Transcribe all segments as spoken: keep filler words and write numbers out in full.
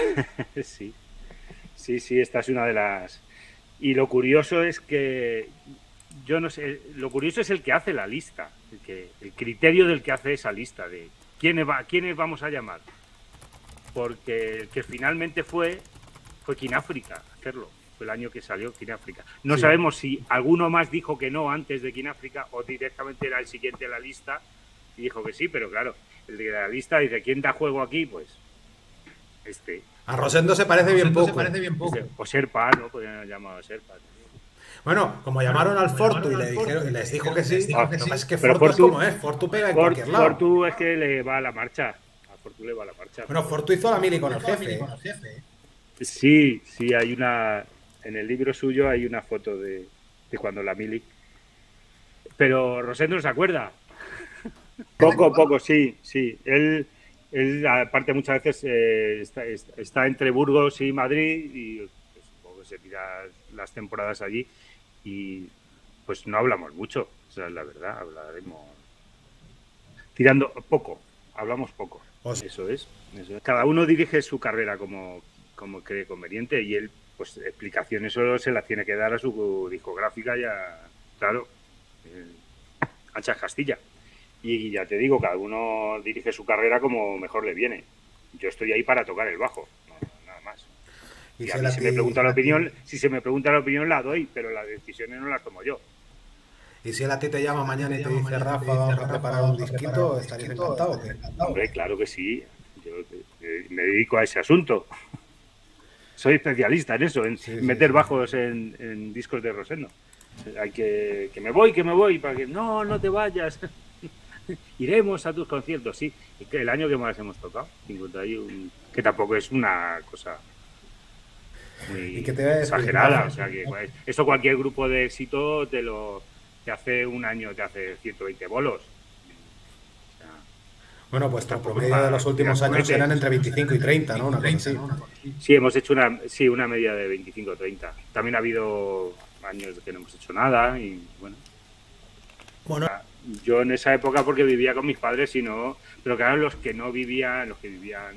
Sí, sí, sí, esta es una de las... Y lo curioso es que, yo no sé, lo curioso es el que hace la lista, el, que, el criterio del que hace esa lista, de quiénes, va, quiénes vamos a llamar. Porque el que finalmente fue, fue Kináfrica hacerlo. Fue el año que salió Kináfrica. No Sí. sabemos si alguno más dijo que no antes de Kináfrica o directamente era el siguiente en la lista y dijo que sí, pero claro, el de la lista dice, ¿quién da juego aquí? Pues este. A Rosendo se parece bien Rosendo se poco. parece bien poco. Este, o Serpa, ¿no? Podrían haber llamado a Serpa. Bueno, como llamaron al Fortu y le dijeron, y les dijo que sí, Ah, lo que pasa es que pero Fortu es Fortu- como es, Fortu pega en Fort- cualquier lado. Fortu es que le va a la marcha. A Fortu le va a la marcha. Bueno, Fortu hizo la mili con el jefe. Con el jefe, ¿eh? Sí, sí, hay una... En el libro suyo hay una foto de, de cuando la mili... Pero Rosendo no se acuerda. Poco, poco, sí, sí. Él, él aparte, muchas veces eh, está, está entre Burgos y Madrid y pues, supongo que se tira las temporadas allí y pues no hablamos mucho, o sea, la verdad, hablaremos tirando poco, hablamos poco. O sea, Eso es, eso es. Cada uno dirige su carrera como, como cree conveniente y él, pues, explicaciones solo se las tiene que dar a su discográfica y a, claro, eh, Anchas Castilla. Y ya te digo, cada uno dirige su carrera como mejor le viene. Yo estoy ahí para tocar el bajo, no, nada más. y Y si a él mí a si ti- me pregunta la a ti- opinión, si se me pregunta la opinión la doy, pero las decisiones no las tomo yo. Y si él a ti te llama mañana y te llama dice, mañana y te Rafa, dice, vamos a Rafa, preparar vamos un a disquito, preparar un estarías disquito, encantado, ¿o estarías qué? encantado. Hombre, claro que sí. Yo eh, me dedico a ese asunto. Soy especialista en eso, en Sí, sí, meter sí. bajos en, en discos de Rosendo. Hay que, que me voy, que me voy, para que no, no te vayas. Iremos a tus conciertos, sí. Y que el año que más hemos tocado, cincuenta y uno, que tampoco es una cosa muy ¿Y qué te iba a decir, exagerada. Rafa? O sea que pues, eso cualquier grupo de éxito te lo te hace un año, te hace ciento veinte bolos. O sea, Bueno, pues el tampoco promedio para de los últimos tirar años cohetes. eran entre veinticinco y treinta, ¿no? Una cosa así. Sí, hemos hecho una, sí, una media de veinticinco o treinta. También ha habido años que no hemos hecho nada y bueno. Bueno, Yo en esa época porque vivía con mis padres y no, pero claro, los que no vivían, los que vivían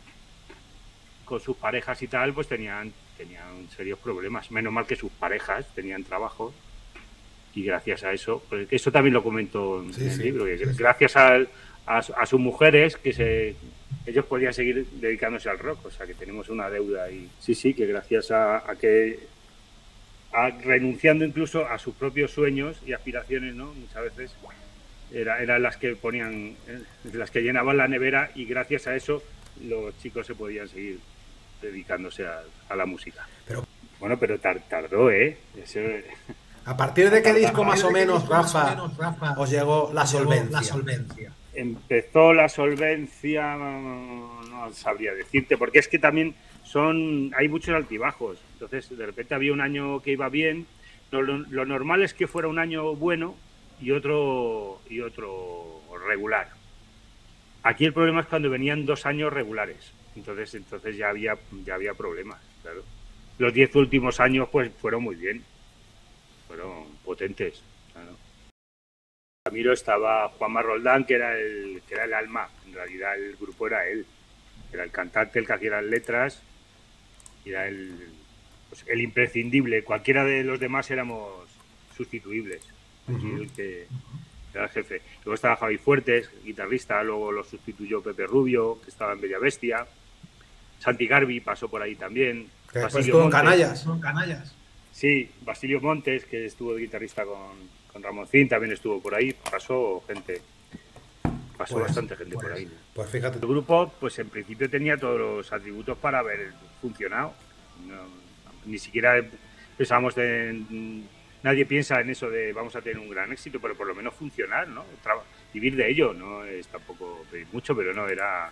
con sus parejas y tal, pues tenían, tenían serios problemas. Menos mal que sus parejas tenían trabajo y gracias a eso, pues eso también lo comento en Sí, el sí, libro, que sí, sí. gracias a, a, a sus mujeres que se ellos podían seguir dedicándose al rock, o sea que tenemos una deuda y sí, sí, que gracias a, a que a, renunciando incluso a sus propios sueños y aspiraciones, ¿no? Muchas veces era, eran las que ponían, eh, las que llenaban la nevera y gracias a eso los chicos se podían seguir dedicándose a, a la música. Pero, bueno, pero tar, tardó, ¿eh? Eso, ¿a partir de qué disco ¿A más o partir de qué menos, disco más o Rafa, menos, Rafa, os llegó la os llegó solvencia? la solvencia? Empezó la solvencia, no, no sabría decirte, porque es que también son, hay muchos altibajos. Entonces, de repente había un año que iba bien. Lo, lo, lo normal es que fuera un año bueno y otro y otro regular. Aquí el problema es cuando venían dos años regulares. Entonces, entonces ya había ya había problemas, claro. Los diez últimos años pues fueron muy bien, fueron potentes, claro. Ramiro estaba Juanma Roldán, que era el que era el alma, en realidad el grupo era él, era el cantante, el que hacía las letras, era el, pues, el imprescindible. Cualquiera de los demás éramos sustituibles. Aquí uh-huh. el que era el jefe. Luego estaba Javi Fuertes, guitarrista, luego lo sustituyó Pepe Rubio, que estaba en Bella Bestia. Santi Garbi pasó por ahí también. Que después estuvo en Canallas. Canallas. Sí, Basilio Montes, que estuvo de guitarrista con, con Ramoncín, también estuvo por ahí. Pasó gente, pasó pues, bastante gente pues, por ahí. Pues fíjate. El grupo, pues en principio tenía todos los atributos para haber funcionado. No, ni siquiera pensábamos en... Nadie piensa en eso de vamos a tener un gran éxito, pero por lo menos funcionar, ¿no? Traba, vivir de ello, no es tampoco pedir mucho, pero no era...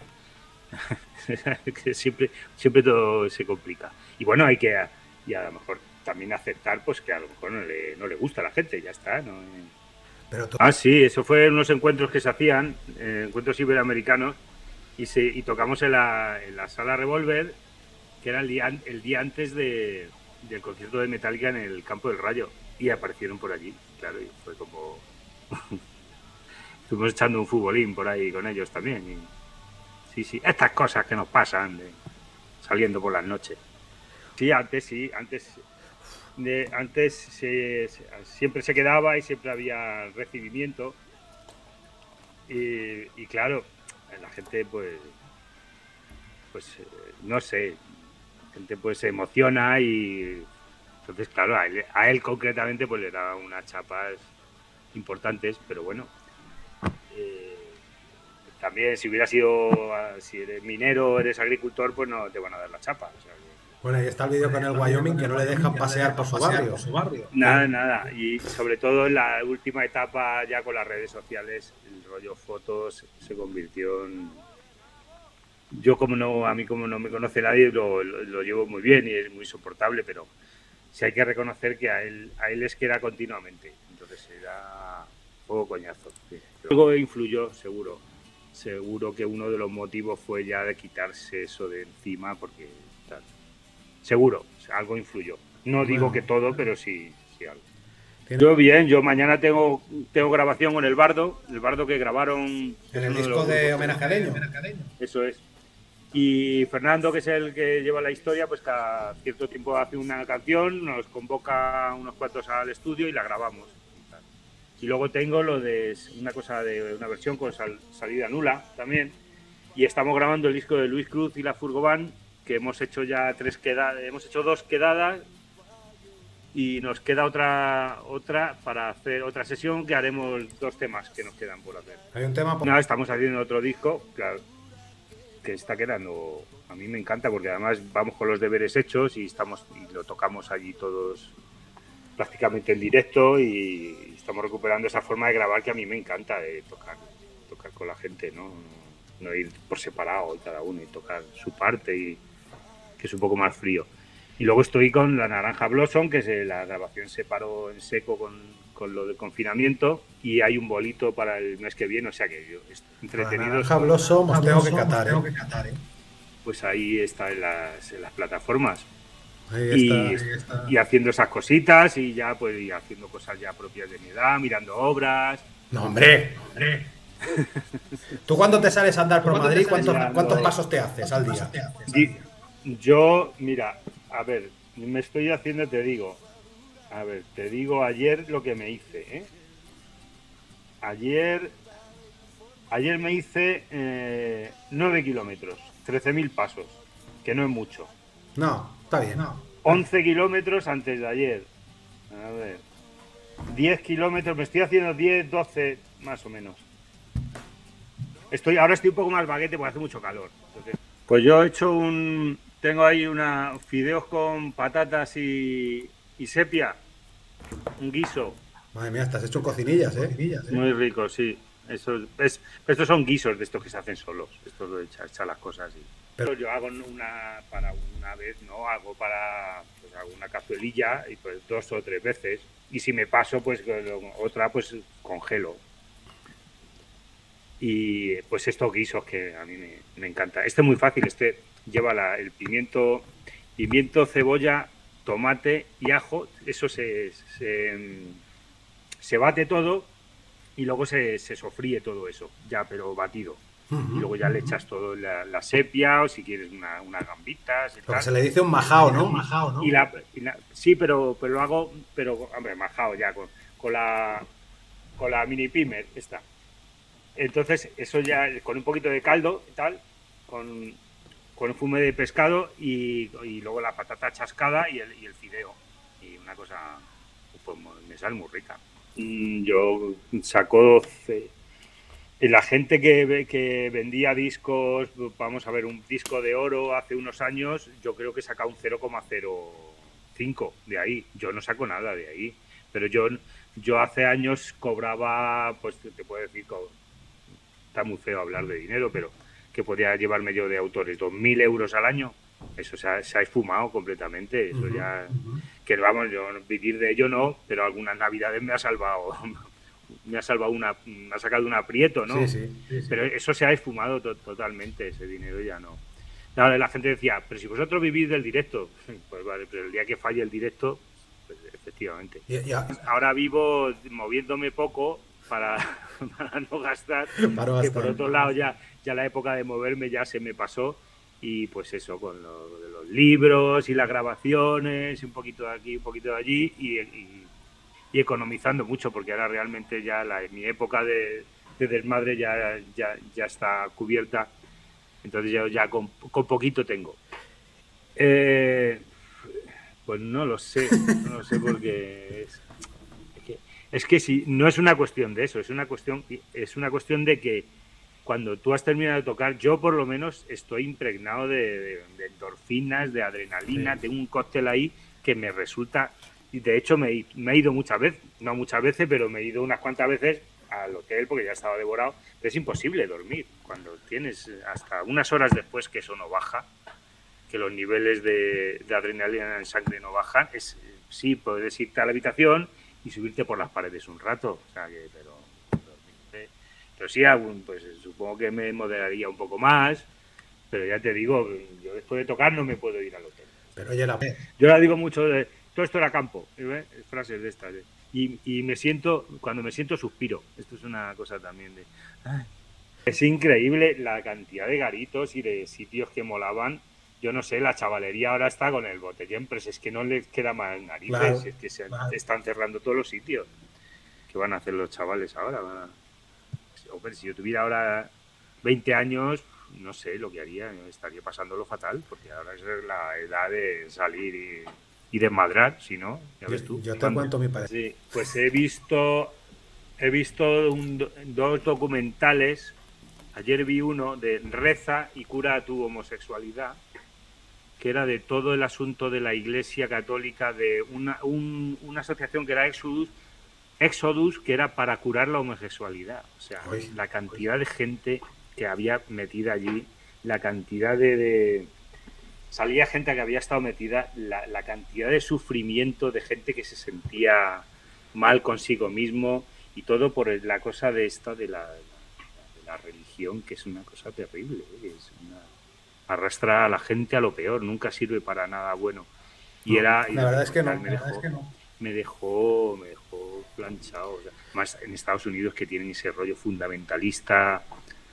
que siempre, siempre todo se complica. Y bueno, hay que, y a lo mejor también aceptar pues que a lo mejor no le, no le gusta a la gente, ya está, ¿no? Pero to- ah, sí, eso fue unos encuentros que se hacían, eh, encuentros iberoamericanos, y, se, y tocamos en la, en la sala Revolver, que era el día, el día antes de, del concierto de Metallica en el Campo del Rayo, y aparecieron por allí, claro, y fue como... Estuvimos echando un futbolín por ahí con ellos también, y... Sí, sí, estas cosas que nos pasan. De... saliendo por las noches. Sí, antes sí, antes, de, antes se, se, siempre se quedaba y siempre había recibimiento. Y, y claro, la gente pues, pues no sé, la gente pues se emociona y entonces claro, a él, a él concretamente pues le da unas chapas importantes, pero bueno, eh, también si hubiera sido, si eres minero, eres agricultor, pues no te van a dar la chapa. O sea, bueno, ahí está el vídeo con el Wyoming que no le dejan pasear por su barrio. Nada, nada. Y sobre todo en la última etapa, ya con las redes sociales, el rollo fotos se convirtió en... Yo como no, a mí como no me conoce nadie, lo, lo, lo llevo muy bien y es muy soportable, pero sí hay que reconocer que a él, a él les queda continuamente. Entonces era poco coñazo. Sí. Luego influyó, seguro. Seguro que uno de los motivos fue ya de quitarse eso de encima, porque tal. Seguro, algo influyó. No bueno, digo que todo, pero sí, sí algo. Yo bien, yo mañana tengo tengo grabación con el Bardo, el Bardo que grabaron... En el disco de, de Homenaje a Leño. Eso es. Y Fernando, que es el que lleva la historia, pues cada cierto tiempo hace una canción, nos convoca unos cuantos al estudio y la grabamos. Y luego tengo lo de una cosa de una versión con sal, salida nula también. Y estamos grabando el disco de Luis Cruz y la Furgobán, que hemos hecho ya tres quedadas, hemos hecho dos quedadas y nos queda otra otra para hacer otra sesión que haremos dos temas que nos quedan por hacer. Hay un tema por... No, estamos haciendo otro disco, claro, que está quedando, a mí me encanta porque además vamos con los deberes hechos y estamos y lo tocamos allí todos prácticamente en directo y estamos recuperando esa forma de grabar que a mí me encanta, de tocar tocar con la gente, no no ir por separado cada uno y tocar su parte, y que es un poco más frío. Y luego estoy con la Naranja Blossom, que se, la grabación se paró en seco con, con lo del confinamiento, y hay un bolito para el mes que viene, o sea que yo estoy entretenido. La Naranja Blossom os tengo que catar, ¿eh? ¿eh? Pues ahí está en las, en las plataformas. Ahí y, está, ahí está. Y haciendo esas cositas y ya pues y haciendo cosas ya propias de mi edad, mirando obras. No, hombre, hombre. ¿Tú cuando te sales a andar por Madrid, cuántos, cuántos pasos te haces al día? Yo, mira, a ver, me estoy haciendo, te digo, a ver, te digo ayer lo que me hice, ¿eh? Ayer, ayer me hice eh, nueve kilómetros, trece mil pasos, que no es mucho. No, está bien. No. once kilómetros antes de ayer. A ver, diez kilómetros, me estoy haciendo diez, doce, más o menos. Estoy, ahora estoy un poco más baguete porque hace mucho calor. Entonces, pues yo he hecho un... Tengo ahí una fideos con patatas y, y sepia. Un guiso. Madre mía, estás hecho cocinillas, ¿eh? Cocinillas, ¿eh? Muy rico, sí. Eso es, estos son guisos de estos que se hacen solos. Estos de echar, echar las cosas. Y... Pero yo hago una para una vez, ¿no? Hago para pues, hago una cazuelilla y pues dos o tres veces. Y si me paso, pues otra, pues congelo. Y pues estos guisos que a mí me, me encanta. Este es muy fácil, este lleva la, el pimiento, pimiento, cebolla, tomate y ajo. Eso se, se, se bate todo y luego se, se sofríe todo eso, ya pero batido. Uh-huh. Y luego ya le echas todo, la, la sepia o si quieres una, unas gambitas. Y tal. Se le dice un majao, ¿no? Un majao, ¿no? Y la, y la, sí, pero, pero lo hago, pero hombre, majao ya, con, con, la, con la mini pimer esta. Entonces, eso ya con un poquito de caldo y tal, con, con el fume de pescado y, y luego la patata chascada y el, y el fideo. Y una cosa, pues me sale muy rica. Yo saco doce. La gente que, que vendía discos, vamos a ver, un disco de oro hace unos años, yo creo que saca un cero coma cero cinco de ahí. Yo no saco nada de ahí. Pero yo, yo hace años cobraba, pues te puedo decir, está muy feo hablar de dinero, pero que podría llevarme yo de autores dos mil euros al año. Eso se ha, se ha esfumado completamente. Eso uh-huh, ya, uh-huh. Que vamos, yo vivir de ello no, pero algunas navidades me ha salvado, me ha salvado una, me ha sacado un aprieto, ¿no? Sí, sí, sí, sí. Pero eso se ha esfumado to- totalmente, ese dinero ya no. Ahora la gente decía, pero si vosotros vivís del directo, pues vale, pero el día que falle el directo, pues efectivamente. Yeah, yeah. Ahora vivo moviéndome poco para, para no gastar, para que por otro lado ya, ya la época de moverme ya se me pasó y pues eso, con lo de los libros y las grabaciones, un poquito de aquí, un poquito de allí, y, y, y economizando mucho, porque ahora realmente ya la, mi época de, de desmadre ya, ya, ya está cubierta, entonces yo ya con, con poquito tengo. Eh, pues no lo sé, no lo sé porque es, es que, es que si no es una cuestión de eso, es una cuestión, es una cuestión de que cuando tú has terminado de tocar, yo por lo menos estoy impregnado de, de, de endorfinas, de adrenalina, sí. Tengo un cóctel ahí que me resulta, y de hecho me, me he ido muchas veces, no muchas veces, pero me he ido unas cuantas veces al hotel porque ya estaba devorado, pero es imposible dormir cuando tienes hasta unas horas después que eso no baja, que los niveles de, de adrenalina en sangre no bajan, es sí, puedes irte a la habitación y subirte por las paredes un rato, o sea que, pero dormirte, pero sí, pues supongo que me moderaría un poco más, pero ya te digo, yo después de tocar no me puedo ir al hotel. Pero oye, la... Yo la digo mucho de, todo esto era campo, ¿eh? Frases de estas, ¿eh? y, y me siento, cuando me siento suspiro, esto es una cosa también de... Ay. Es increíble la cantidad de garitos y de sitios que molaban. Yo no sé, la chavalería ahora está con el botellón, pero es que no les queda más narices, claro, es que se claro. están cerrando todos los sitios. ¿Qué van a hacer los chavales ahora? Van a... Hombre, si yo tuviera ahora veinte años, no sé lo que haría, estaría pasándolo fatal, porque ahora es la edad de salir y, y desmadrar, si no, ya ves tú. Yo te Cuando... cuento mi parecer. Sí, pues he visto, he visto un, dos documentales. Ayer vi uno de Reza y cura a tu homosexualidad, que era de todo el asunto de la Iglesia Católica, de una, un, una asociación que era Exodus, Exodus, que era para curar la homosexualidad. O sea, uy, la cantidad uy. de gente que había metida allí, la cantidad de... de... Salía gente que había estado metida, la, la cantidad de sufrimiento de gente que se sentía mal consigo mismo y todo por la cosa de esta de la... la religión, que es una cosa terrible, ¿eh? Es una... arrastra a la gente a lo peor, nunca sirve para nada bueno. Y no, era la verdad es que no, me dejó, es que no. me dejó me dejó planchado, o sea, más en Estados Unidos, que tienen ese rollo fundamentalista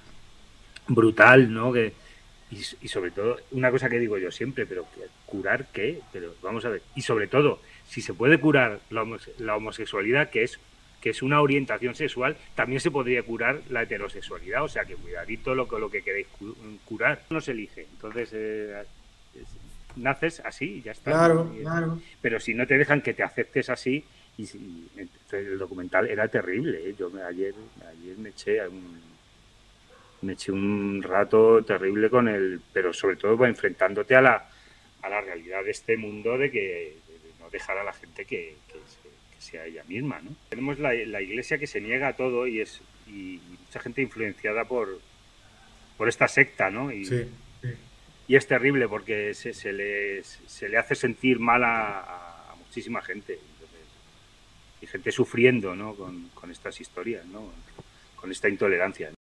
brutal, ¿no? Que, y, y sobre todo, una cosa que digo yo siempre, pero ¿curar qué? Pero vamos a ver, y sobre todo, si se puede curar la, homose la homosexualidad, que es que es una orientación sexual, también se podría curar la heterosexualidad, o sea que cuidadito lo, lo que queréis curar. No se elige, entonces eh, es, naces así y ya está. Claro, y, claro. Pero si no te dejan que te aceptes así, y, y entonces el documental era terrible, ¿eh? Yo me, ayer, ayer me eché un, me eché un rato terrible con él, pero sobre todo va enfrentándote a la, a la realidad de este mundo de que de no dejar a la gente que, que se, sea ella misma, ¿no? Tenemos la, la iglesia que se niega a todo y es y mucha gente influenciada por por esta secta, ¿no? Y, sí, sí. y es terrible porque se, se, le, se le hace sentir mal a, a muchísima gente. Entonces, y gente sufriendo, ¿no? Con, con estas historias, ¿no? Con esta intolerancia, ¿no?